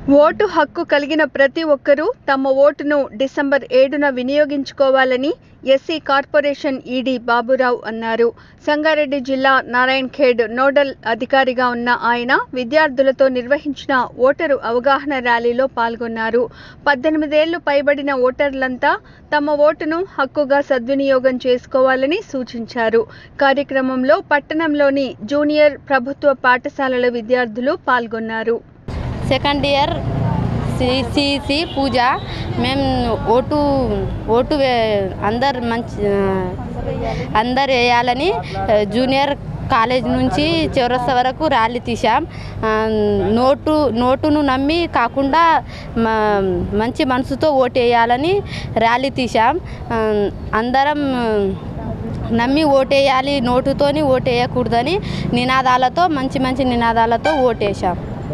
Vote హక్కు కలిగిన ప్రతి ఒక్కరూ తమ ఓటును డిసెంబర్ 7న వినియోగించుకోవాలని ఎస్సీ కార్పొరేషన్ ఈడీ బాబురావు అన్నారు. సంగారెడ్డి జిల్లా నారాయణఖేడ్ నోడల్ అధికారిగా ఉన్న ఆయన విద్యార్థులతో నిర్వహించిన ఓటరు అవగాహన ర్యాలీలో పాల్గొన్నారు. 18 ఏళ్లు పైబడిన ఓటర్లంతా తమ ఓటును హక్కుగా సద్వినియోగం చేసుకోవాలని సూచించారు. కార్యక్రమంలో పట్టణంలోని జూనియర్ ప్రభుత్వ పాఠశాలల విద్యార్థులు పాల్గొన్నారు. సెకండ్ ఇయర్ సిసి పూజ మేము ఓటు అందరు వేయాలని జూనియర్ కాలేజ్ నుంచి చౌరస్తా వరకు ర్యాలీ తీసాం. నోటును నమ్మి కాకుండా మంచి మనసుతో ఓటు వేయాలని ర్యాలీ తీసాం. అందరం నమ్మి ఓటేయాలి, నోటుతోని ఓటేయకూడదని నినాదాలతో మంచి నినాదాలతో ఓటేసాం.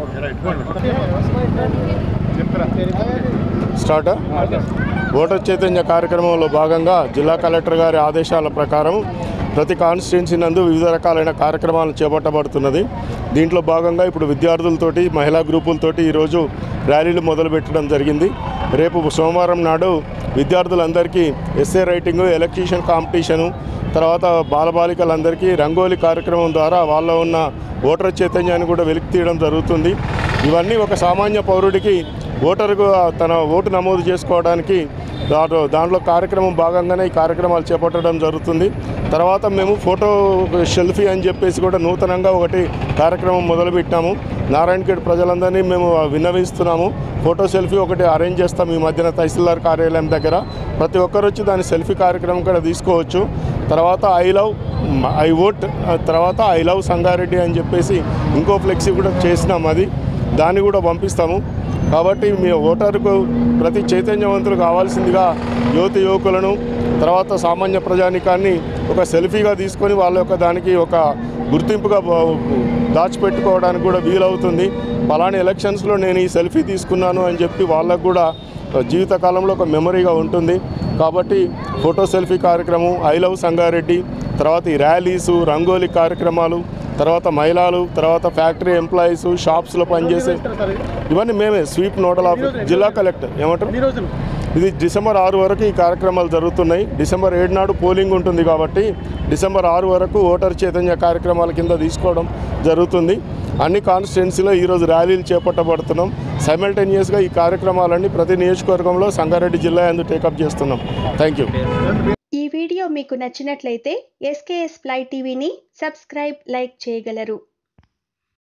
స్టార్ట్ ఓటర్ చైతన్య కార్యక్రమంలో భాగంగా జిల్లా కలెక్టర్ గారి ఆదేశాల ప్రకారం ప్రతి కాన్స్టిట్యున్సీ నందు వివిధ రకాలైన కార్యక్రమాలు చేపట్టబడుతున్నది. దీంట్లో భాగంగా ఇప్పుడు విద్యార్థులతోటి మహిళా గ్రూపులతోటి ఈరోజు ర్యాలీలు మొదలుపెట్టడం జరిగింది. రేపు సోమవారం నాడు విద్యార్థులందరికీ ఎస్సే రైటింగు, ఎలక్ట్రీషియన్ కాంపిటీషను, తర్వాత బాలబాలికలందరికీ రంగోలీ కార్యక్రమం ద్వారా వాళ్ళ ఉన్న ఓటర్ చైతన్యాన్ని కూడా వెలికి తీయడం జరుగుతుంది. ఇవన్నీ ఒక సామాన్య పౌరుడికి ఓటరుకు తన ఓటు నమోదు చేసుకోవడానికి దాంట్లో కార్యక్రమం భాగంగానే ఈ కార్యక్రమాలు చేపట్టడం జరుగుతుంది. తర్వాత మేము ఫోటో సెల్ఫీ అని చెప్పేసి కూడా నూతనంగా ఒకటి కార్యక్రమం మొదలుపెట్టాము. నారాయణఖేడ్ ప్రజలందరినీ మేము విన్నవిస్తున్నాము. ఫోటో సెల్ఫీ ఒకటి అరేంజ్ చేస్తాం ఈ మధ్యన తహసీల్దార్ కార్యాలయం దగ్గర. ప్రతి ఒక్కరు వచ్చి దాని సెల్ఫీ కార్యక్రమం కూడా తీసుకోవచ్చు. తర్వాత ఐ ఓట్, తర్వాత ఐ లవ్ సంగారెడ్డి అని చెప్పేసి ఇంకో ఫ్లెక్సీ కూడా చేసినాం. దాన్ని కూడా పంపిస్తాము. కాబట్టి మీ ఓటరుకు ప్రతి చైతన్యవంతులు కావాల్సిందిగా యువకులను, తర్వాత సామాన్య ప్రజానికాన్ని ఒక సెల్ఫీగా తీసుకొని వాళ్ళ యొక్క దానికి ఒక గుర్తింపుగా దాచిపెట్టుకోవడానికి కూడా వీలవుతుంది. పలానా ఎలక్షన్స్లో నేను ఈ సెల్ఫీ తీసుకున్నాను అని చెప్పి వాళ్ళకు కూడా జీవితకాలంలో ఒక మెమరీగా ఉంటుంది. కాబట్టి ఫోటో సెల్ఫీ కార్యక్రమం, ఐ లవ్ సంగారెడ్డి, తర్వాత ఈ ర్యాలీసు, రంగోలీ కార్యక్రమాలు, తర్వాత మహిళలు, తర్వాత ఫ్యాక్టరీ ఎంప్లాయీస్, షాప్స్లో పనిచేసే ఇవన్నీ మేమే స్వీప్ నోడల్ ఆఫీస్ జిల్లా కలెక్టర్ ఏమంటారు. ఇది డిసెంబర్ 6 వరకు ఈ కార్యక్రమాలు జరుగుతున్నాయి. డిసెంబర్ 7 నాడు పోలింగ్ ఉంటుంది కాబట్టి డిసెంబర్ 6 వరకు ఓటర్ చైతన్య కార్యక్రమాల కింద తీసుకోవడం జరుగుతుంది. అన్ని కాన్స్టిట్యున్సీలో ఈరోజు ర్యాలీలు చేపట్టబడుతున్నాం. సైమల్టేనియస్గా ఈ కార్యక్రమాలన్నీ ప్రతి నియోజకవర్గంలో సంగారెడ్డి జిల్లా యందు టేకప్ చేస్తున్నాం. Thank you. ఈ వీడియో మీకు నచ్చినట్లయితే SKS Fly టీవీని సబ్స్క్రైబ్, లైక్ చేయగలరు.